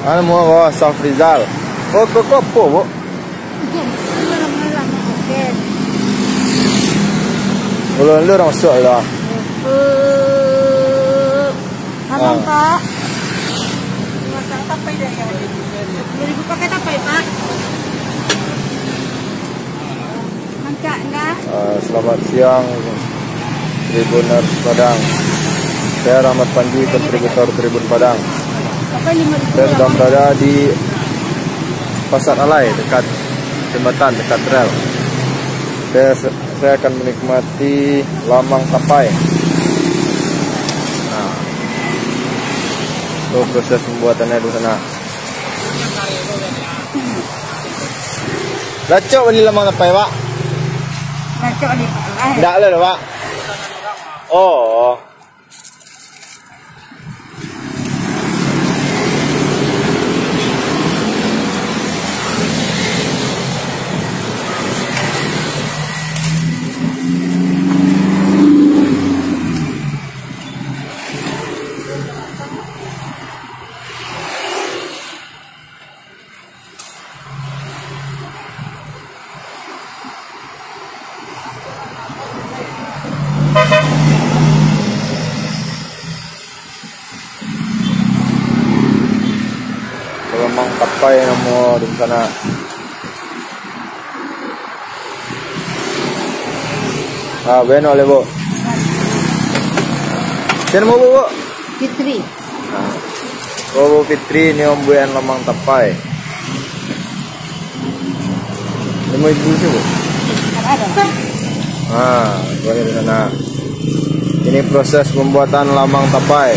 Anu mau Safrizal. Oh, kok apa, Bu? Ulun lu masuk lah. Abang Pak. Masang tapai dah ya. 2000 pakai tapai, Pak. Mangkak enggak? Selamat siang Tribuners Padang. Saya Rahmat Panji, kontributor Tribun Padang. Saya sedang berada di Pasar Alai, dekat jembatan, dekat rel. Saya akan menikmati lamang tapai. Nah, itu proses pembuatannya di sana. Lacok beli lamang tapai, Pak? Lacok di Pak. Tidak lah, Pak. Oh. Lamang tapai namo di sana. Bueno oleh Bu. Siapa mau Bu? Fitri. Bu Fitri ni ombuan lamang tapai. Ini mau ibu sih Bu? Ada. Buatnya di sana. Ini proses pembuatan lamang tapai.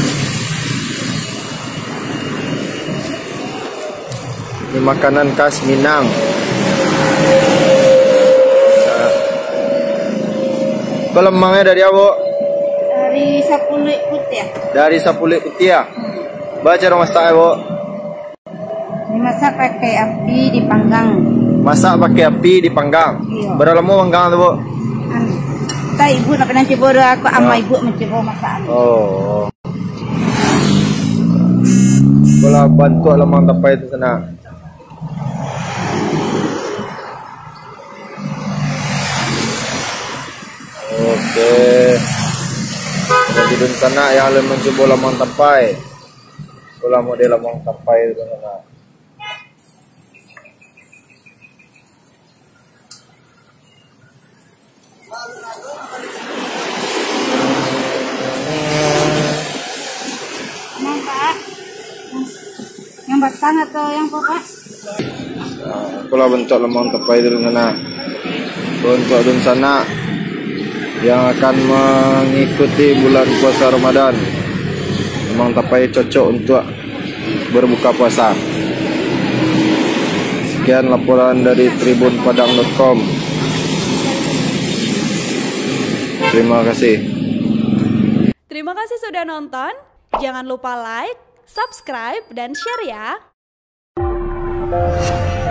Ini makanan khas Minang. Lemangnya dari apa? Dari Sapulik Putih. Dari Sapulik Putih. Baca dong masak Bu. Dimasak pakai api dipanggang. Masak pakai api dipanggang. Iya. Berapa lama panggang tu Bu? Tak ibu nak pernah coba aku sama ibu mencoba masak. Oh. Bola bantu lamang tapai itu sana. Oke. Jadi di sana yang le mencoba lamang tapai. Bola model lamang tapai itu sana. Yang Pak? Yang batang atau yang Pak? Itulah bentuk lamang tapai itu sana. Untuk di sana yang akan mengikuti bulan puasa Ramadan. Lamang tapai cocok untuk berbuka puasa. Sekian laporan dari tribunpadang.com. Terima kasih. Terima kasih sudah nonton. Jangan lupa like, subscribe, dan share ya.